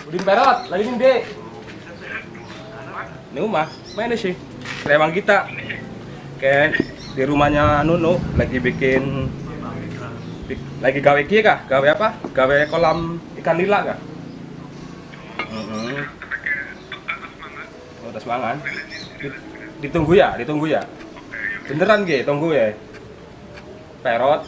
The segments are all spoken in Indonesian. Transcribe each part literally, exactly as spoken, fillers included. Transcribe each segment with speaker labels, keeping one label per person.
Speaker 1: Udin perot, lagi nih dek. Ini rumah, mana sih? Emang kita kayak di rumahnya Nunu lagi bikin lagi gawe kia kah? Gawe apa? Gawe kolam ikan nila kah? Mm-hmm. Oh, udah semangat. Ditunggu ya, ditunggu ya. Beneran ge, tunggu ya. Perot.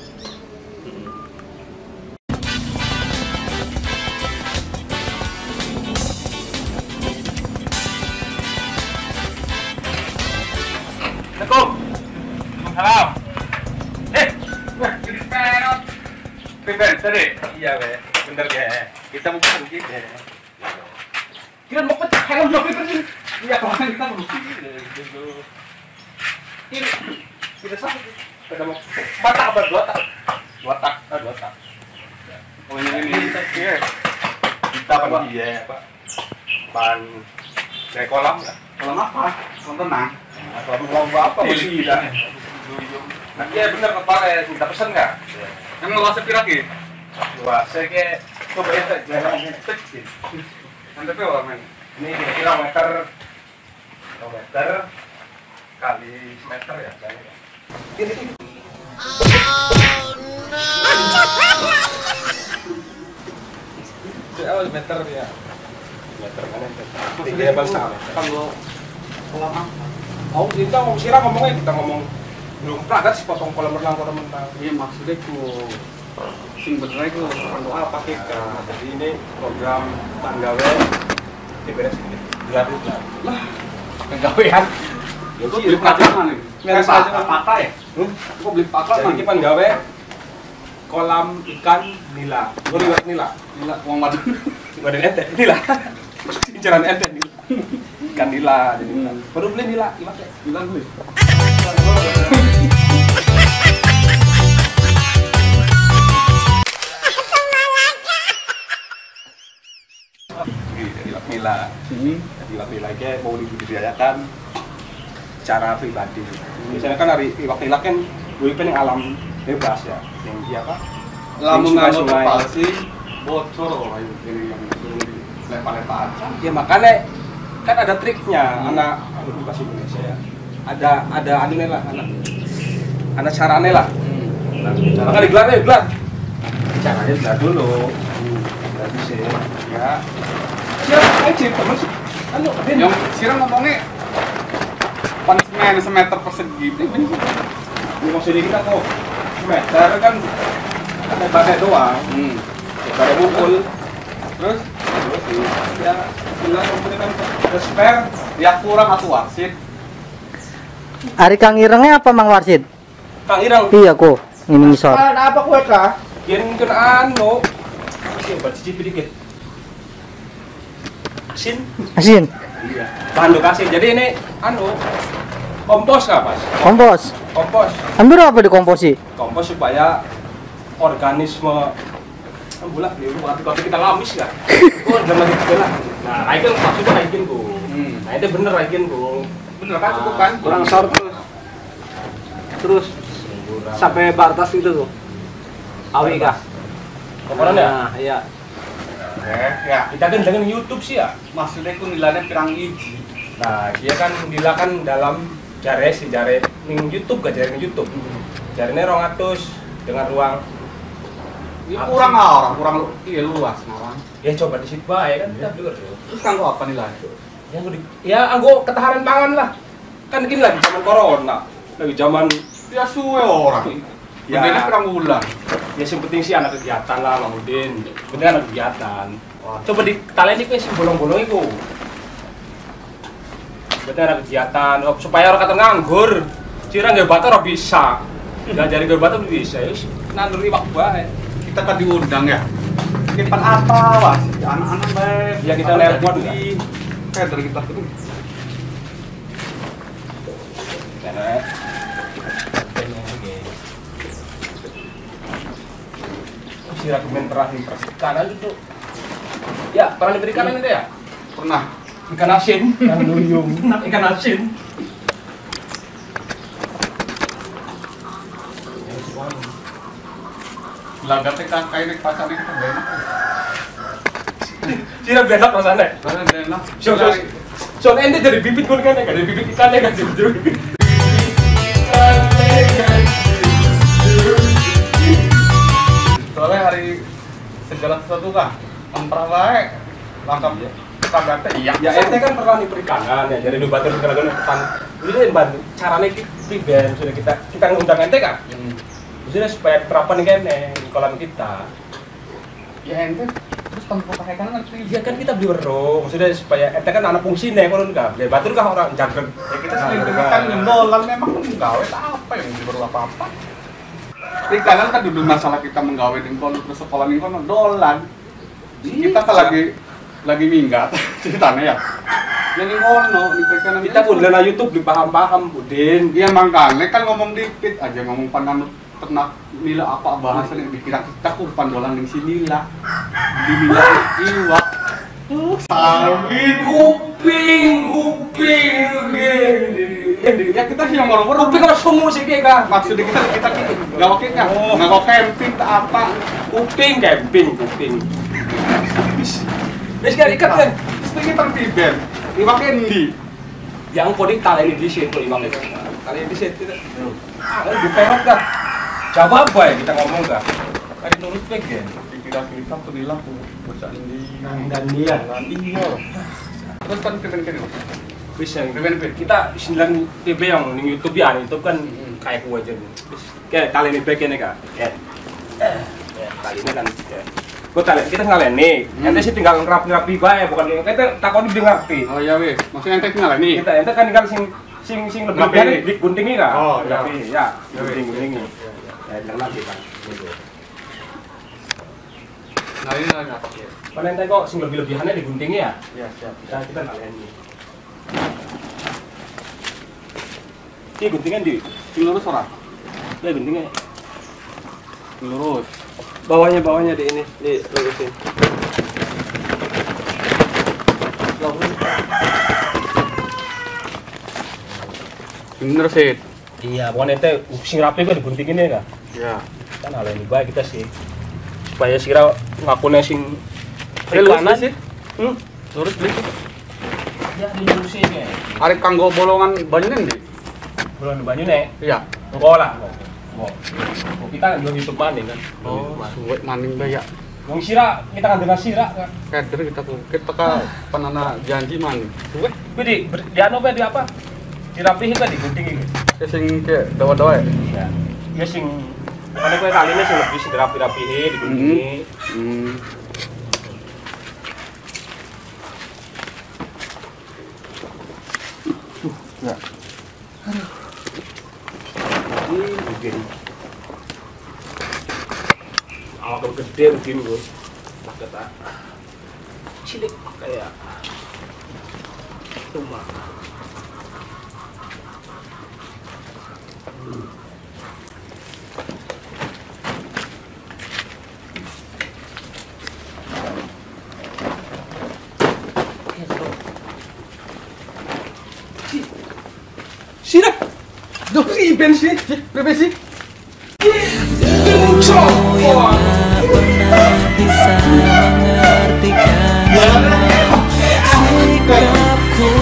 Speaker 1: Assalamualaikum. Salam. Eh, wah, ini perot. Bener, tadi. Iya, be. Bener ya. Kita mau pergi ya. Kita mau pecah helm dong, ini. Iya, kemarin kita mau dulu. Ini kita sakit. Kita mau batak apa dua tak? Dua tak, ah, dua tak. Oh, ini ini kita kita apa iya, Pak. Pan kayak kolam enggak?
Speaker 2: Kolam apa? Kolam tenang.
Speaker 1: Atau lomba apa masih dah. Nah, iya bener kepala minta pesan enggak?
Speaker 2: Yang luasnya pira ki?
Speaker 1: Luasnya kayak coba ya jangan kecil.
Speaker 2: Nanti pe orang main.
Speaker 1: Ini kira-kira meter meter kali meter ya kayaknya. Ini ini. Oh, meter ya. Meter mana meter? Tiga bal sama.
Speaker 2: Kalau kolam apa?
Speaker 1: Oh, kita mau siram ngomongnya kita ngomong belum pernah sih potong kolam renang kolam renang.
Speaker 2: Iya maksudnya ku sing bener itu untuk apa kita?
Speaker 1: Jadi ini program Panggawe diberes ini. Gratis lah.
Speaker 2: Lah,
Speaker 1: Panggawean.
Speaker 2: itu beli pelajaran nih.
Speaker 1: Beres
Speaker 2: Kayak
Speaker 1: aja
Speaker 2: patah ya?
Speaker 1: Hmm?
Speaker 2: Kok beli patah
Speaker 1: Jadi
Speaker 2: lagi?
Speaker 1: kita Panggawe kolam ikan nila. Gue lihat nila.
Speaker 2: Gila, uang madu.
Speaker 1: Gak ada ente, nila. Incaran ente nila. Ikan nila, jadi nila. Baru beli nila, imak ya.
Speaker 2: Bilang beli.
Speaker 1: Iwak nila.
Speaker 2: Sini.
Speaker 1: Jadi iwak nila itu mau dibudidayakan secara pribadi. Misalnya kan hari iwak nila kan gue pengen alam bebas ya, yang dia apa?
Speaker 2: Lamun
Speaker 1: Sungai-
Speaker 2: nganu
Speaker 1: sungai.
Speaker 2: palsi bocor loh ini yang lempar-lempar.
Speaker 1: Ya makanya kan ada triknya, anak aduh bahasa Indonesia ya. Ada ada anunya lah, anak anak caranya lah. Nah, makanya digelar ya, gelar. Caranya gelar dulu. Berarti sih ya. Siapa aja teman sih? Anu, Din.
Speaker 2: Yang siram ngomongnya pan semen semeter persegi ini bener.
Speaker 1: Ini maksudnya kita kok meter kan ada badai doang.
Speaker 2: Hmm.
Speaker 1: Badai mukul.
Speaker 2: Terus
Speaker 1: Terus ya bilang kemudian kan ada spare.
Speaker 2: ya kurang atuh wasit.
Speaker 3: Ari Kang Irengnya apa Mang Warsid?
Speaker 1: Kang Irang.
Speaker 3: Iya kok, ini ngisor.
Speaker 1: Ada apa kue kah? Kian kan anu. Masih buat cicipi dikit. Asin.
Speaker 3: Asin,
Speaker 1: Iya. Bahan lokasi. Jadi ini anu kompos nggak pas?
Speaker 3: kompos.
Speaker 1: Kompos.
Speaker 3: Ambil apa di komposi?
Speaker 1: Kompos supaya organisme bulat nih, waktu waktu kita lamis nggak? Oh, jangan lagi kita lah. Nah, itu maksudnya lagi bu.
Speaker 2: Hmm.
Speaker 1: Nah, itu bener lagi bu.
Speaker 2: Bener kan cukup kan?
Speaker 4: Kurang sor terus terus sampai batas itu tuh awi kah?
Speaker 1: Kokoran ya?
Speaker 4: Nah, iya.
Speaker 1: Eh, ya. Kita kan dengan YouTube sih ya.
Speaker 2: Maksudnya ku nilainya pirang iji.
Speaker 1: Nah, dia kan Dila kan dalam jare si jare ning YouTube gak jare ning YouTube. Jarene rong atus dengan ruang.
Speaker 2: Ini kurang lah orang, kurang lu, iya luas malah.
Speaker 1: Ya coba di situ bae kan kita dengar tuh.
Speaker 2: Terus kan apa nilai?
Speaker 1: Yang di, ya anggo ketahanan pangan lah. Kan ini lagi zaman corona, lagi zaman
Speaker 2: Ya suwe orang.
Speaker 1: Ya.
Speaker 2: Bedanya pirang bulan.
Speaker 1: ya yang penting sih anak kegiatan lah Mang Udin. Penting anak kegiatan. Coba di taleni kuwi sing bolong-bolong iku. Berarti ada kegiatan oh, supaya orang kata nganggur. Cirang nggak batu ora bisa. Nggak jadi nggak batu bisa. Ya nandur iwak bae.
Speaker 2: Kita kan diundang ya. Kipan apa was? Anak-anak baik.
Speaker 1: Ya kita
Speaker 2: Apa
Speaker 1: nelpon
Speaker 2: jadi di kayak dari kita tuh.
Speaker 1: Nenek. Si Ragumen pernah di perikanan itu. Ya, pernah di perikanan itu ya?
Speaker 2: Pernah.
Speaker 1: Ikan asin, yang duyung, ikan asin.
Speaker 2: Lagatnya kan kayak pacar itu enak.
Speaker 1: Sira benak rasanya.
Speaker 2: Karena enak.
Speaker 1: So, so, so, ente dari bibit gue kan, dari bibit ikannya kan, dari bibit.
Speaker 2: Soalnya hari segala sesuatu kah, empra baik, lengkap ya. Kagak teh iya.
Speaker 1: Ya ente kan pernah nih perikanan ya, jadi lu batur segala galanya depan. Jadi kan ban caranya priben sudah kita kita ngundang ente kan. Maksudnya supaya terapan kan di kolam kita.
Speaker 2: Ya ente terus tempat pakai kan kan
Speaker 1: Iya kan kita beli werung, maksudnya supaya ente kan anak fungsi nih kalau enggak. Jadi batur kah orang jaga.
Speaker 2: ya kita sering kan ngendolan memang menggawe apa yang baru apa-apa. Perikanan kan duduk masalah kita menggawe di kono terus sekolah ning kono dolan. Kita kan lagi lagi minggat ceritanya ya. Jadi ngono di perikanan
Speaker 1: Kita pun lihat YouTube dipaham-paham, Budin.
Speaker 2: iya makanya kan ngomong dikit aja ngomong pandanut ternak nila apa bahasa yang dikira kita kurpan dolan di sini lah di nila iwak uh sawit
Speaker 1: Kuping, kuping,
Speaker 2: ya kita sih yang moro-moro
Speaker 1: kuping kalau semua sih kayak
Speaker 2: maksudnya kita kita nggak oke kan nggak oke camping tak apa
Speaker 1: kuping, camping, kuping. Wes kan ikat kan?
Speaker 2: seperti kita piben iwak endi
Speaker 1: Yang kau di tali di situ lima menit. Tali di situ. Ah, di perot kan? Coba apa ya kita ngomong kan? Kali nurut bagian.
Speaker 2: dikira kita tuh bilang bocah ini
Speaker 1: Dan dia.
Speaker 2: iya terus kan piben kan
Speaker 1: Bisa
Speaker 2: piben piben
Speaker 1: kita sembilan T V yang di YouTube ya, YouTube kan kayak gua aja. Kayak kali ini bagian kan? Ya. Kali ini kan. Gua tali kita ngalain nih. Ente sih tinggal ngerapi-ngerapi bae, bukan kita takon dia ngerti.
Speaker 2: oh iya wes maksudnya ente tinggal nih
Speaker 1: Kita ente kan tinggal sing sing sing lebih
Speaker 2: Ngerapi.
Speaker 1: dari diguntingi kan?
Speaker 2: Oh, iya.
Speaker 1: Ngerapi, ya. Gunting-guntingi. Ya, jangan lagi kan. Gitu.
Speaker 2: nah ini lah pakai
Speaker 1: Kan ente kok sing lebih-lebihannya diguntingi ya?
Speaker 2: ya siap
Speaker 1: Kita kita ngalain nih. Ini guntingan di,
Speaker 2: lurus ora
Speaker 1: ya guntingnya.
Speaker 2: lurus
Speaker 1: Bawahnya bawahnya di ini, di lurusin.
Speaker 2: bener sih
Speaker 1: Iya, pokoknya ente sing rapi kok diguntingin ya kan?
Speaker 2: ya
Speaker 1: Kan hal ini baik kita sih. Supaya sira ngakune sing
Speaker 2: Eh, lurus
Speaker 1: perikanan
Speaker 2: sih.
Speaker 1: Hmm?
Speaker 2: lurus beli
Speaker 1: Ya dilurusin ya.
Speaker 2: arek kanggo bolongan banyak nih
Speaker 1: Belum banyu nek.
Speaker 2: iya
Speaker 1: Enggak lah. Mau. Kita belum YouTube maning kan.
Speaker 2: oh suwe maning bae ya
Speaker 1: Wong sira kita kan dengan sira kan.
Speaker 2: kader kita tuh kita ka panana janji man suwe
Speaker 1: Kuwi di ber- di anu apa di apa? Dirapihin kan digunting iki.
Speaker 2: sing ke dawa-dawa
Speaker 1: Ya. Ya sing mana kowe taline sing lebih sing dirapi-rapihin diguntingi.
Speaker 2: hmm ya
Speaker 1: Ini mungkin. Awak gede mungkin gue. Tak kata. Cilik kayak rumah. Sirap. Duh, iben sih.
Speaker 2: berapa sih
Speaker 5: bisa mengartikan sikapku.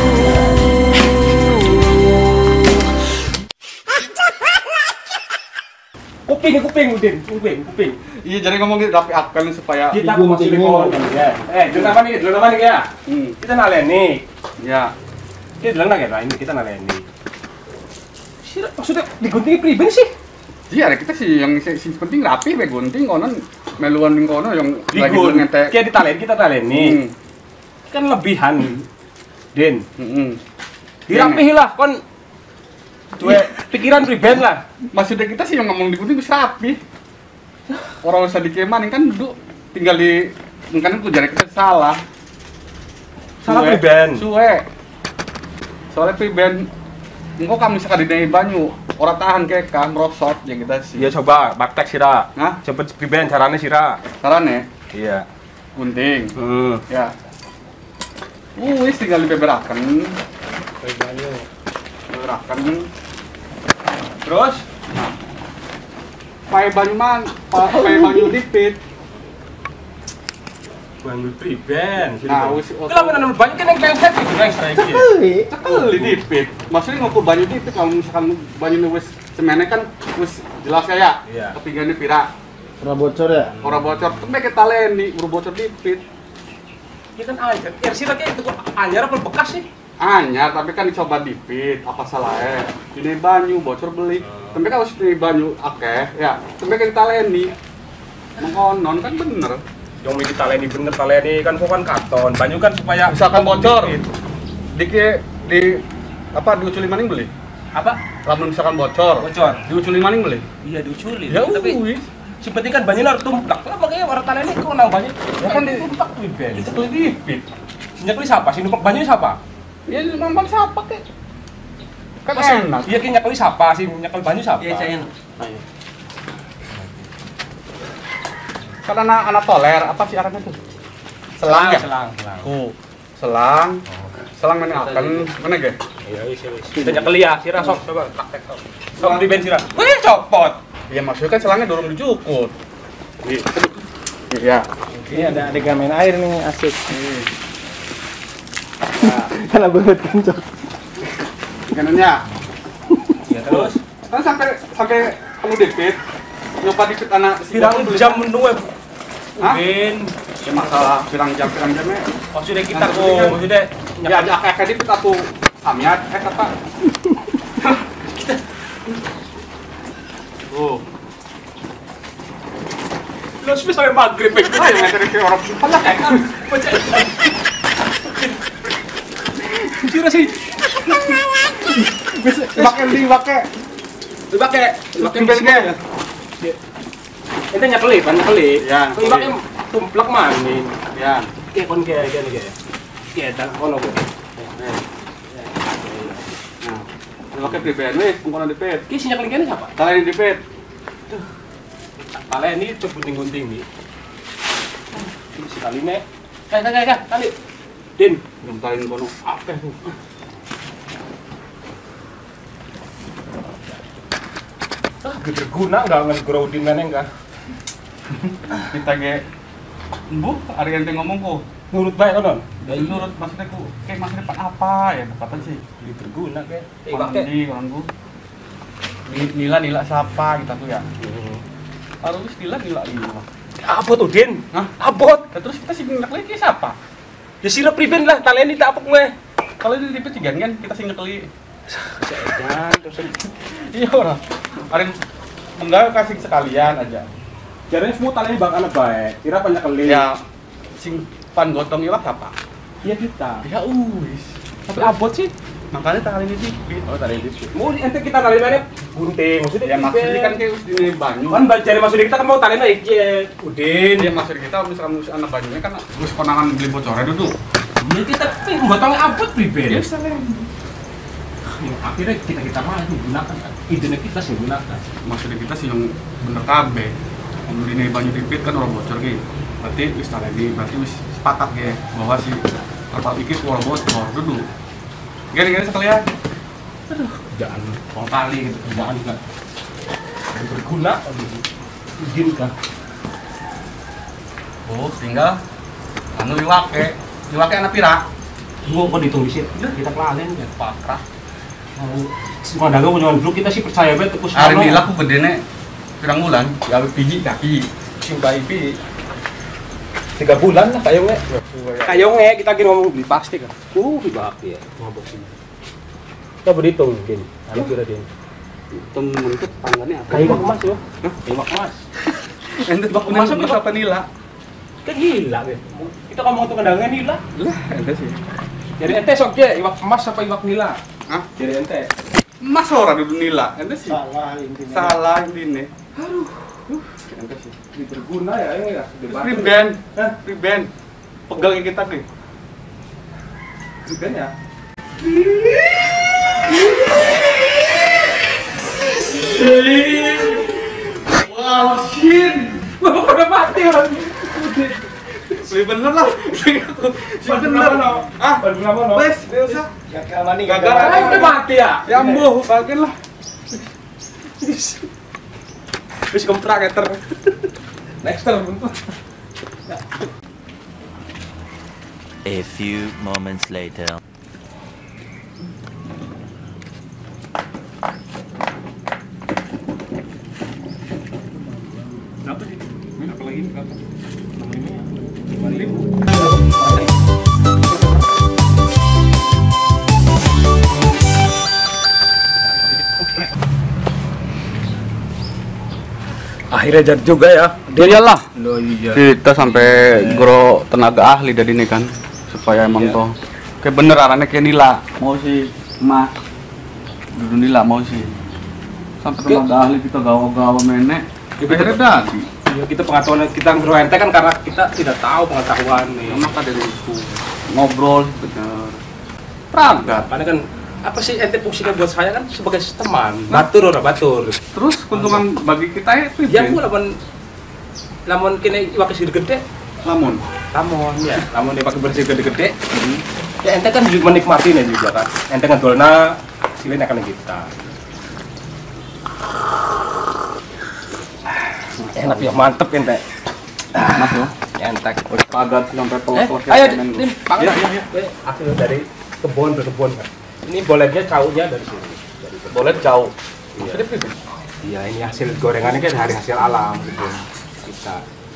Speaker 1: Kuping, kuping, Udin, kuping, kuping.
Speaker 2: iya jadi ngomong gitu tapi akan supaya
Speaker 1: Kita mau masih silikon ya. Eh, dulu apa nih? Dulu apa nih ya?
Speaker 2: hmm
Speaker 1: Kita naleni.
Speaker 2: ya
Speaker 1: Kita bilang lagi lah ini kita naleni. Sira, maksudnya diguntingi priben sih?
Speaker 2: iya kita sih yang sing sing penting rapi be gunting konon meluan ning kono yang lagi
Speaker 1: Digun.
Speaker 2: ngete
Speaker 1: Kayak ditalen kita taleni.
Speaker 2: hmm
Speaker 1: Kan lebihan. Din,
Speaker 2: hmm
Speaker 1: dirapihin lah kon. Duwe pikiran priben lah.
Speaker 2: maksudnya kita sih yang ngomong di gunting bisa rapi orang usah dikeman kan duduk tinggal di kan itu jarak kita salah
Speaker 1: Salah
Speaker 2: Suwe.
Speaker 1: priben.
Speaker 2: suwe soalnya priben engkau kamu misalkan di banyu orang tahan kayak kan merosot ya kita sih
Speaker 1: Iya coba baktek sira.
Speaker 2: nah
Speaker 1: Coba priben caranya sira.
Speaker 2: caranya
Speaker 1: Iya.
Speaker 2: gunting
Speaker 1: Hmm.
Speaker 2: ya uh wis tinggal dibeberakan beberakan
Speaker 1: Terus
Speaker 2: pakai banyu man pakai banyu dipit
Speaker 1: Banyu priben.
Speaker 2: Nah, wis
Speaker 1: Kalau menanam banyu kan yang pengset itu yang strike.
Speaker 2: Cekeli dipit. Maksudnya ngukur banyu dipit kalau misalkan banyu wis semene kan wis jelas kayak.
Speaker 1: Iya.
Speaker 2: Kepinggane pira.
Speaker 3: Ora bocor ya?
Speaker 2: Ora bocor, tempe kita leni, ora bocor dipit.
Speaker 1: Ya kan aja. Ya sih lagi itu anyar apa bekas sih?
Speaker 2: Anyar, tapi kan dicoba dipit, apa salahnya? Ini banyu bocor beli. Tempe kan harus ini banyu akeh, ya. Tempe kita leni. Mengkonon kan bener.
Speaker 1: Yang mau ditaleni bener taleni kan kok kan karton. Banyu kan supaya
Speaker 2: Misalkan bocor,
Speaker 1: dikit.
Speaker 2: dikit di apa diuculi maning beli?
Speaker 1: Apa?
Speaker 2: Lamun misalkan bocor,
Speaker 1: Bocor.
Speaker 2: diuculi maning beli?
Speaker 1: Iya diuculin.
Speaker 2: Ya
Speaker 1: tapi
Speaker 2: wis.
Speaker 1: si penting kan banyu harus tumplak. Lah makanya orang taleni kok nang banyu. Ya kan ditumplak priben.
Speaker 2: Itu tuh dipit.
Speaker 1: Nyekli siapa? Si numpak banyu siapa?
Speaker 2: Ya memang siapa kek? Kan
Speaker 1: Masa-
Speaker 2: enak.
Speaker 1: Iya kan nyekli siapa? Si nyekli banyu siapa?
Speaker 4: Iya, saya enak.
Speaker 2: Kan anak anak toler, apa sih arahnya tuh? Selang ya?
Speaker 1: Selang, selang.
Speaker 2: Oh, selang. Selang mana akan mana ge?
Speaker 1: Iya, wis wis. Kita nyekli ya, sira sok coba praktek sok. Sok di ben sira. Wih, copot.
Speaker 2: Ya maksudnya kan selangnya dorong dijukut. Iya.
Speaker 3: Ini ada adegan main air nih asik. Karena banget kencok.
Speaker 2: Kanannya.
Speaker 1: Ya terus.
Speaker 2: Kan sampai sampai kamu dipit. Nyoba dipit anak
Speaker 1: Pirang jam menunggu.
Speaker 2: Hah?
Speaker 1: Ben.
Speaker 2: Ya masalah pirang jam pirang jamnya.
Speaker 1: Maksudnya kita kok, maksudnya
Speaker 2: Ya ada kayak dipit atau samiat eh kata. Oh.
Speaker 1: Lo sudah sampai maghrib.
Speaker 2: Ayo ngajarin ke orang pala kayak kan.
Speaker 1: Sira sih.
Speaker 2: Pakai di pakai.
Speaker 1: Pakai
Speaker 2: Pakai bensin.
Speaker 1: Ente nyekeli, kan nyekeli.
Speaker 2: Ya,
Speaker 1: Kau pakai tumplak maning.
Speaker 2: Ya.
Speaker 1: Kayak kon kayak gini kayak. Kayak dan kono kok.
Speaker 2: Nah, pakai priben wis, pengkono dipit.
Speaker 1: Ki si nyekeli kene siapa?
Speaker 2: Kalian dipit.
Speaker 1: Kalian ini tuh gunting-gunting nih. Ini si kali nih. Eh, eh, eh, kali. Din,
Speaker 2: Ngentalin kono. Apa tuh?
Speaker 1: ah, gede guna nggak nge-grounding mana enggak?
Speaker 2: Kita ge Bu, hari yang ngomong kok.
Speaker 1: Nurut baik kan?
Speaker 2: Dan menurut maksudnya ku, kayak maksudnya pak apa ya? Apa sih?
Speaker 1: Ini berguna kayak. Eh,
Speaker 2: Pak
Speaker 1: pakai.
Speaker 2: di orang bu. Nila nila siapa kita tuh ya? Harus nila nila nila.
Speaker 1: Apa tuh, Din?
Speaker 2: Hah?
Speaker 1: Abot.
Speaker 2: Nah, terus kita sih ngelak lagi siapa?
Speaker 1: Ya sira priben lah, kalian ini tak apa gue.
Speaker 2: Kalau di dipit juga kan kita sih ngekeli.
Speaker 1: Jangan terus.
Speaker 2: Iya orang. Hari enggak kasih sekalian aja.
Speaker 1: Jarane semua kalian bakal baik. Kira banyak kali.
Speaker 2: Ya sing pan gotong iwak siapa?
Speaker 1: Iya kita.
Speaker 2: Ya uis.
Speaker 1: Tapi abot sih.
Speaker 2: Makanya tak kali ini dipit.
Speaker 1: Oh, tadi itu. Mau di ente kita tali mana? Gunting. Maksudnya
Speaker 2: Ya maksudnya kan kayak di banyu.
Speaker 1: kan cari maksudnya kita kan mau tali naik ya. Udin.
Speaker 2: Dia maksud kita misalkan musuh anak banyunya kan terus konangan beli bocornya dulu.
Speaker 1: Ya kita eh gotongnya abot priben.
Speaker 2: Ya salah.
Speaker 1: Akhirnya kita kita malah menggunakan ide kita sih gunakan.
Speaker 2: Maksudnya kita sih yang bener kabeh. Kalau di banyu dipit kan orang bocor gitu. Berarti wis tadi berarti wis sepakat ya bahwa si kapal iki orang bocor dulu. Gini-gini sekalian.
Speaker 1: Aduh, jangan kong kali gitu, jangan juga berguna. Izin kan?
Speaker 2: Oh, tinggal anu liwake. Liwake anak pira?
Speaker 1: Gua kok ditulisin, udah kita kelalen ya pakrah. Mau semua dagang punya dulu kita sih percaya banget terus.
Speaker 2: Hari ini laku gedene pirang bulan, ya biji kaki.
Speaker 1: Sing bayi tiga bulan lah kayaknya. Kayaknya kita kira ngomong beli plastik kan. Uh, ribet ya. Ngobok sini. Kita berhitung mungkin. Anu kira dia.
Speaker 2: Temen itu tangannya apa?
Speaker 1: Kayu bak emas yo. Kayu bak emas.
Speaker 2: Ente bak
Speaker 1: Masuk
Speaker 2: emas apa nila?
Speaker 1: Kan gila kan. Kita ngomong tuh kendangan nila.
Speaker 2: Lah, ente sih.
Speaker 1: Jadi ente sok ya iwak emas apa iwak nila?
Speaker 2: Hah?
Speaker 1: Jadi ente.
Speaker 2: Emas ora dudu nila, ente sih.
Speaker 3: Salah intinya.
Speaker 2: Salah intine. Aduh. Ente sih.
Speaker 1: Ini berguna ya ini ya.
Speaker 2: Priben,
Speaker 1: Hah?
Speaker 2: priben. Pegang kita ke.
Speaker 1: Priben ya.
Speaker 2: Wow, shin.
Speaker 1: Udah mati orang.
Speaker 2: Wih bener lah.
Speaker 1: Bener no.
Speaker 2: Ah,
Speaker 1: Bener no.
Speaker 2: wes, dia usah.
Speaker 3: Gagal mani,
Speaker 2: Gagal.
Speaker 1: Ah, udah mati ya.
Speaker 2: Ya ambuh, bagian lah.
Speaker 1: Wis kontrak eter. Next term.
Speaker 5: A few moments later.
Speaker 1: Berapa sih? Ini apa lagi? Berapa? enam puluh lima ya? lima puluh ribu.
Speaker 4: Akhirnya jadi juga ya.
Speaker 2: Iyalah.
Speaker 4: Loh iya.
Speaker 2: Kita sampai gro tenaga ahli dari ini kan supaya emang
Speaker 4: Iya.
Speaker 2: toh kayak bener arahnya kayak nila mau si emas dulu nila mau sih sampai tenaga ahli kita gawa-gawa menek
Speaker 1: Ya,
Speaker 2: akhirnya dadi
Speaker 4: Ya, kita pengetahuan kita ngero ente kan karena kita tidak tahu pengetahuan nih.
Speaker 2: maka dari itu ngobrol bener pragat
Speaker 4: Karena kan apa sih ente fungsinya buat saya kan sebagai teman. Batur ora batur.
Speaker 2: terus keuntungan bagi kita itu
Speaker 4: Ya aku lamun lamun kene iwak sir gede,
Speaker 2: lamun
Speaker 4: lamun ya, lamun dia pakai bersih gede-gede. Ya ente kan juga menikmatinya juga kan. Ente ngedolna silin akan kita. Enak ya, mantep ente.
Speaker 2: mas yo
Speaker 4: Entek.
Speaker 2: padat sampai
Speaker 4: Eh,
Speaker 2: pelok-pelok
Speaker 4: ayo,
Speaker 2: kanan gua.
Speaker 4: Dim, pangan.
Speaker 2: Ya, ya, ya.
Speaker 4: Hasil dari kebun ke kebun kan. Ini bolehnya caunya dari sini. Dari kebun.
Speaker 2: boleh jauh
Speaker 4: Iya. Iya, ini hasil gorengannya kan dari hasil alam gitu. Kita.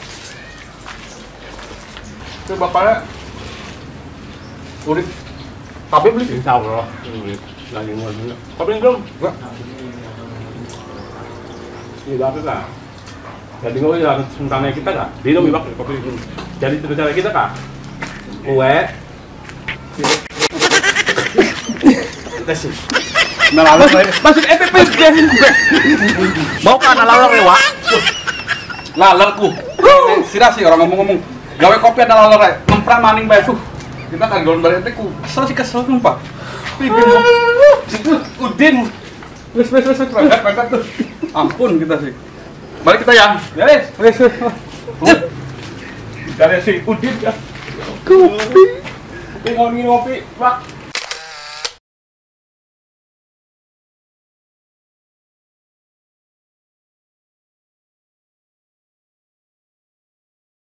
Speaker 2: itu bapaknya udah tapi beli
Speaker 4: Insya Allah. Lagi mau dulu. Kopi belum? Enggak. Ini berapa lah? Jadi nggak ya sementara kita kak. Di dong ibak kopi. Jadi rencana kita kak. Kue. Kita sih.
Speaker 2: nalalang
Speaker 4: Masuk F P P mau kan nalalang lewa?
Speaker 2: lalerku sira sih orang ngomong-ngomong gawe kopi ada laler rek nemprak maning bae tuh kita kan gaul balik teh ku kesel sih kesel sumpah pipin situ udin wes wes wes berangkat berangkat tuh ampun kita sih balik kita ya
Speaker 4: Beres.
Speaker 2: wes wes
Speaker 4: Dari si Udin ya. Kopi. Ini ngopi ngopi, Pak.